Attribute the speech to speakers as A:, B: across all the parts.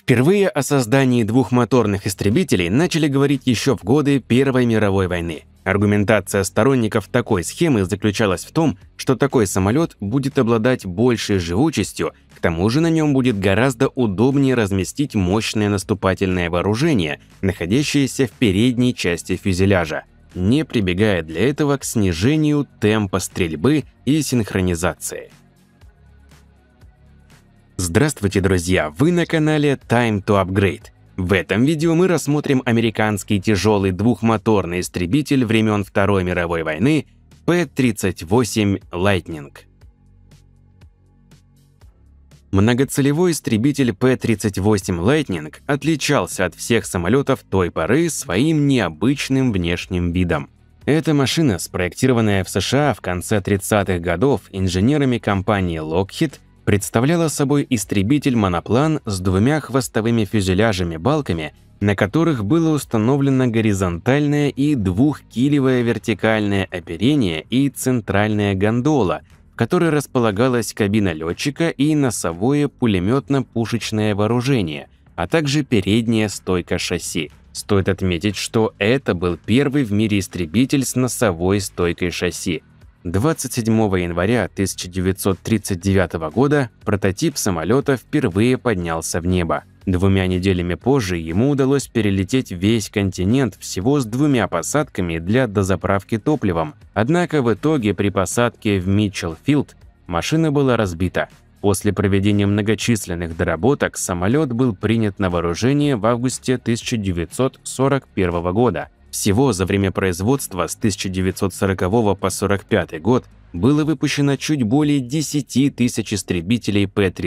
A: Впервые о создании двухмоторных истребителей начали говорить еще в годы Первой мировой войны. Аргументация сторонников такой схемы заключалась в том, что такой самолет будет обладать большей живучестью, к тому же на нем будет гораздо удобнее разместить мощное наступательное вооружение, находящееся в передней части фюзеляжа, не прибегая для этого к снижению темпа стрельбы и синхронизации. Здравствуйте, друзья! Вы на канале Time to Upgrade. В этом видео мы рассмотрим американский тяжелый двухмоторный истребитель времен Второй мировой войны P-38 Lightning. Многоцелевой истребитель P-38 Lightning отличался от всех самолетов той поры своим необычным внешним видом. Эта машина, спроектированная в США в конце 30-х годов инженерами компании Lockheed, представляла собой истребитель-моноплан с двумя хвостовыми фюзеляжами-балками, на которых было установлено горизонтальное и двухкилевое вертикальное оперение и центральная гондола, в которой располагалась кабина летчика и носовое пулеметно-пушечное вооружение, а также передняя стойка шасси. Стоит отметить, что это был первый в мире истребитель с носовой стойкой шасси. 27 января 1939 года прототип самолета впервые поднялся в небо. 2 неделями позже ему удалось перелететь весь континент всего с 2 посадками для дозаправки топливом. Однако в итоге при посадке в Митчелл-Филд машина была разбита. После проведения многочисленных доработок самолет был принят на вооружение в августе 1941 года. Всего за время производства с 1940 по 1945 год было выпущено чуть более 10 тысяч истребителей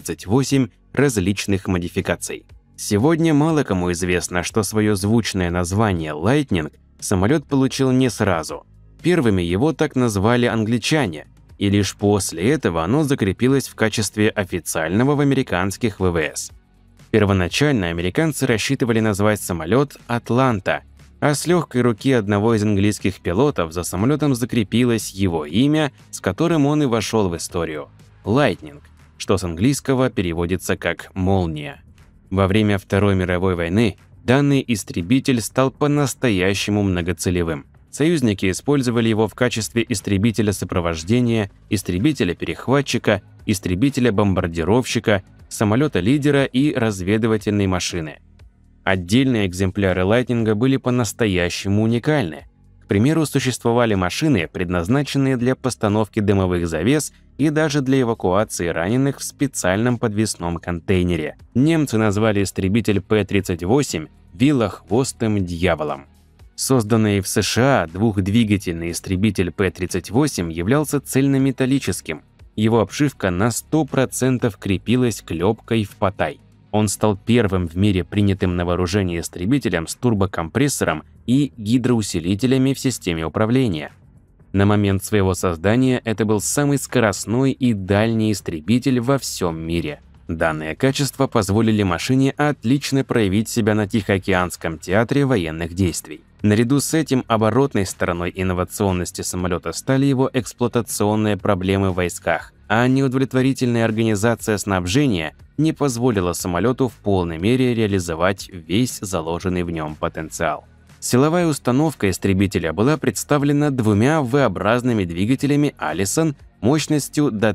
A: P-38 различных модификаций. Сегодня мало кому известно, что свое звучное название Lightning самолет получил не сразу. Первыми его так назвали англичане, и лишь после этого оно закрепилось в качестве официального в американских ВВС. Первоначально американцы рассчитывали назвать самолет «Атланта», а с легкой руки одного из английских пилотов за самолетом закрепилось его имя, с которым он и вошел в историю – Lightning, что с английского переводится как «молния». Во время Второй мировой войны данный истребитель стал по-настоящему многоцелевым. Союзники использовали его в качестве истребителя сопровождения, истребителя-перехватчика, истребителя-бомбардировщика, самолета-лидера и разведывательной машины. Отдельные экземпляры Lightning были по-настоящему уникальны. К примеру, существовали машины, предназначенные для постановки дымовых завес и даже для эвакуации раненых в специальном подвесном контейнере. Немцы назвали истребитель P-38 «вилохвостым дьяволом». Созданный в США двухдвигательный истребитель P-38 являлся цельнометаллическим. Его обшивка на 100% крепилась клепкой в потай. Он стал первым в мире принятым на вооружение истребителем с турбокомпрессором и гидроусилителями в системе управления. На момент своего создания это был самый скоростной и дальний истребитель во всем мире. Данные качества позволили машине отлично проявить себя на Тихоокеанском театре военных действий. Наряду с этим оборотной стороной инновационности самолета стали его эксплуатационные проблемы в войсках, а неудовлетворительная организация снабжения не позволила самолету в полной мере реализовать весь заложенный в нем потенциал. Силовая установка истребителя была представлена 2 V-образными двигателями Allison мощностью до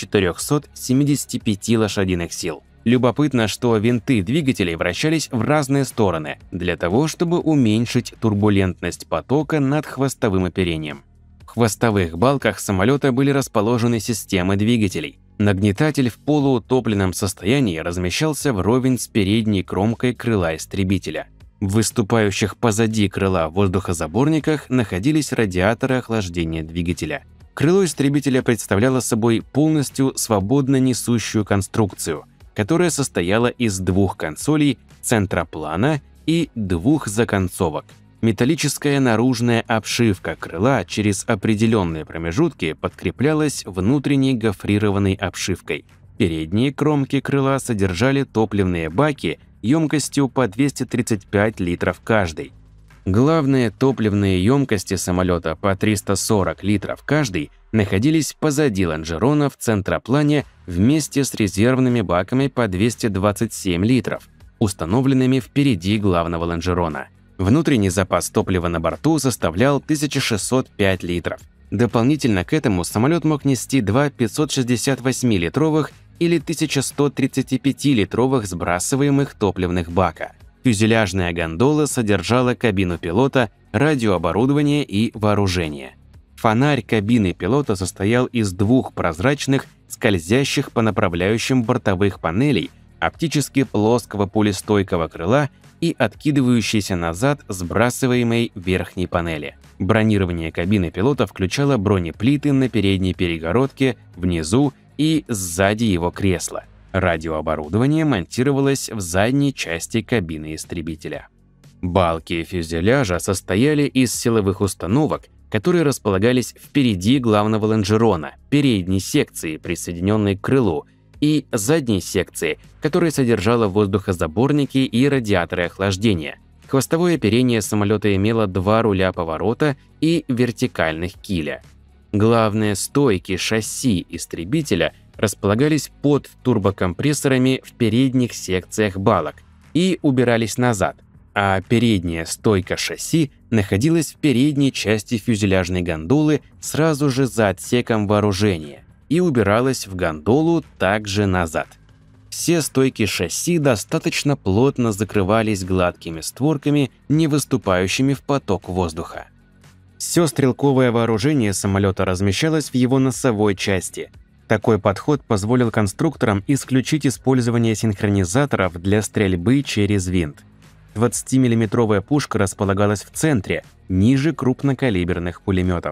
A: 1475 лошадиных сил. Любопытно, что винты двигателей вращались в разные стороны для того, чтобы уменьшить турбулентность потока над хвостовым оперением. В хвостовых балках самолета были расположены системы двигателей. Нагнетатель в полуутопленном состоянии размещался вровень с передней кромкой крыла истребителя. В выступающих позади крыла воздухозаборниках находились радиаторы охлаждения двигателя. Крыло истребителя представляло собой полностью свободно несущую конструкцию, которая состояла из 2 консолей, центроплана и 2 законцовок. Металлическая наружная обшивка крыла через определенные промежутки подкреплялась внутренней гофрированной обшивкой. Передние кромки крыла содержали топливные баки емкостью по 235 литров каждый. Главные топливные емкости самолета по 340 литров каждый находились позади лонжерона в центроплане вместе с резервными баками по 227 литров. установленными впереди главного лонжерона. Внутренний запас топлива на борту составлял 1605 литров. Дополнительно к этому самолет мог нести два 568-литровых или 1135-литровых сбрасываемых топливных бака. Фюзеляжная гондола содержала кабину пилота, радиооборудование и вооружение. Фонарь кабины пилота состоял из двух прозрачных, скользящих по направляющим бортовых панелей, оптически плоского пулестойкого крыла и откидывающейся назад сбрасываемой верхней панели. Бронирование кабины пилота включало бронеплиты на передней перегородке, внизу и сзади его кресла. Радиооборудование монтировалось в задней части кабины истребителя. Балки фюзеляжа состояли из силовых установок, которые располагались впереди главного лонжерона, передней секции, присоединенной к крылу, и задней секции, которая содержала воздухозаборники и радиаторы охлаждения. Хвостовое оперение самолета имело два руля поворота и вертикальных киля. Главные стойки шасси истребителя располагались под турбокомпрессорами в передних секциях балок и убирались назад, а передняя стойка шасси находилась в передней части фюзеляжной гондолы сразу же за отсеком вооружения и убиралась в гондолу также назад. Все стойки шасси достаточно плотно закрывались гладкими створками, не выступающими в поток воздуха. Все стрелковое вооружение самолета размещалось в его носовой части. Такой подход позволил конструкторам исключить использование синхронизаторов для стрельбы через винт. 20-миллиметровая пушка располагалась в центре, ниже крупнокалиберных пулеметов.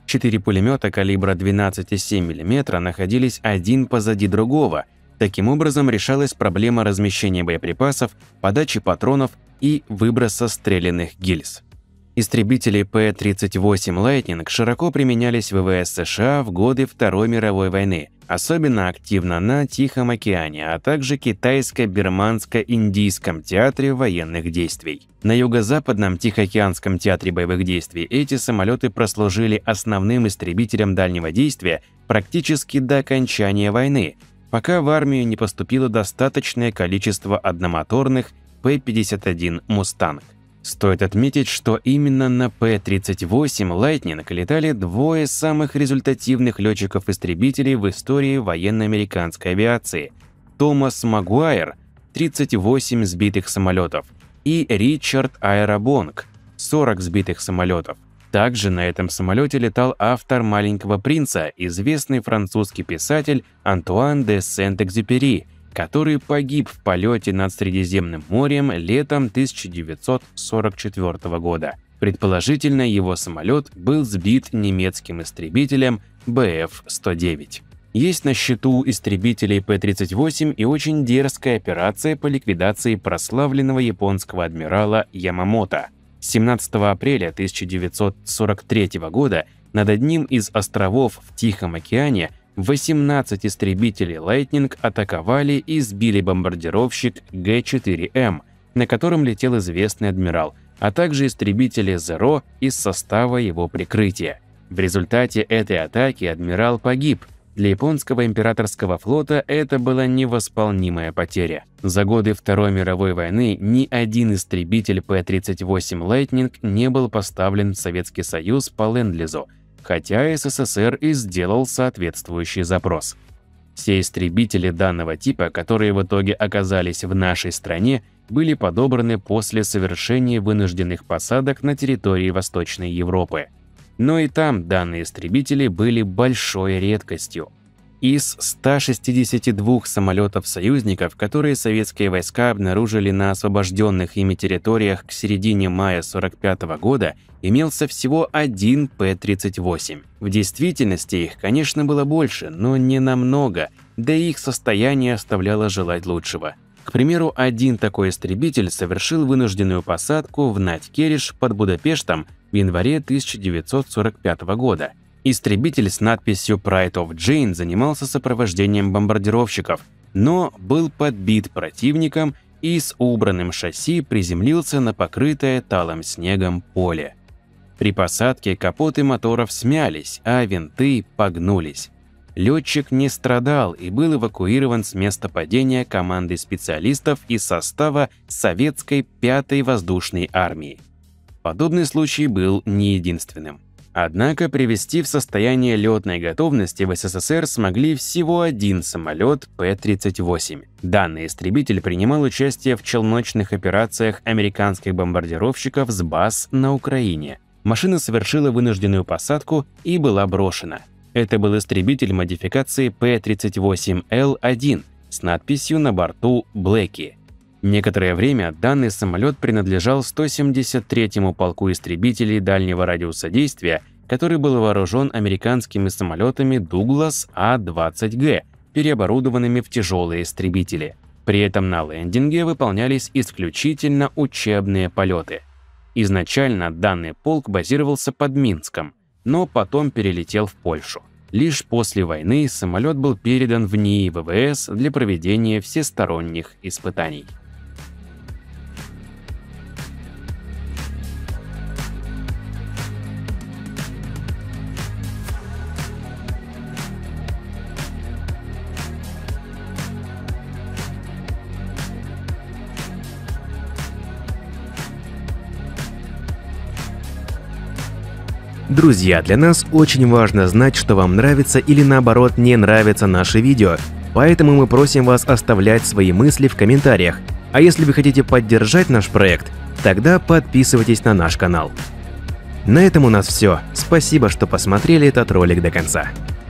A: 4 пулемета калибра 12,7 мм находились один позади другого. Таким образом решалась проблема размещения боеприпасов, подачи патронов и выброса стрелянных гильз. Истребители P-38 Lightning широко применялись в ВВС США в годы Второй мировой войны, особенно активно на Тихом океане, а также Китайско-Бирманско-Индийском театре военных действий. На Юго-Западном Тихоокеанском театре боевых действий эти самолеты прослужили основным истребителем дальнего действия практически до окончания войны, пока в армию не поступило достаточное количество одномоторных P-51 «Мустанг». Стоит отметить, что именно на P-38 Lightning летали двое самых результативных летчиков-истребителей в истории военно-американской авиации – Томас Магуайр – 38 сбитых самолетов и Ричард Аэробонг – 40 сбитых самолетов. Также на этом самолете летал автор «Маленького принца», известный французский писатель Антуан де Сент-Экзюпери, который погиб в полете над Средиземным морем летом 1944 года. Предположительно, его самолет был сбит немецким истребителем Bf-109. Есть на счету истребителей P-38 и очень дерзкая операция по ликвидации прославленного японского адмирала Ямамото. 17 апреля 1943 года над одним из островов в Тихом океане 18 истребителей Lightning атаковали и сбили бомбардировщик Г-4М, на котором летел известный адмирал, а также истребители Zero из состава его прикрытия. В результате этой атаки адмирал погиб. Для японского императорского флота это была невосполнимая потеря. За годы Второй мировой войны ни один истребитель P-38 Lightning не был поставлен в Советский Союз по ленд-лизу, хотя СССР и сделал соответствующий запрос. Все истребители данного типа, которые в итоге оказались в нашей стране, были подобраны после совершения вынужденных посадок на территории Восточной Европы. Но и там данные истребители были большой редкостью. Из 162 самолетов союзников, которые советские войска обнаружили на освобожденных ими территориях к середине мая 1945 года, имелся всего один P-38. В действительности их, конечно, было больше, но не намного, да и их состояние оставляло желать лучшего. К примеру, один такой истребитель совершил вынужденную посадку в Надь-Кериш под Будапештом в январе 1945 года. Истребитель с надписью Pride of Jane занимался сопровождением бомбардировщиков, но был подбит противником и с убранным шасси приземлился на покрытое талым снегом поле. При посадке капоты моторов смялись, а винты погнулись. Летчик не страдал и был эвакуирован с места падения командой специалистов из состава советской 5-й воздушной армии. Подобный случай был не единственным. Однако привести в состояние летной готовности в СССР смогли всего один самолет П-38. Данный истребитель принимал участие в челночных операциях американских бомбардировщиков с баз на Украине. Машина совершила вынужденную посадку и была брошена. Это был истребитель модификации П-38Л-1 с надписью на борту «Блэки». Некоторое время данный самолет принадлежал 173-му полку истребителей дальнего радиуса действия, который был вооружен американскими самолетами Douglas А-20Г, переоборудованными в тяжелые истребители. При этом на лендинге выполнялись исключительно учебные полеты. Изначально данный полк базировался под Минском, но потом перелетел в Польшу. Лишь после войны самолет был передан в НИИ ВВС для проведения всесторонних испытаний.
B: Друзья, для нас очень важно знать, что вам нравится или наоборот не нравится наше видео, поэтому мы просим вас оставлять свои мысли в комментариях. А если вы хотите поддержать наш проект, тогда подписывайтесь на наш канал. На этом у нас все. Спасибо, что посмотрели этот ролик до конца.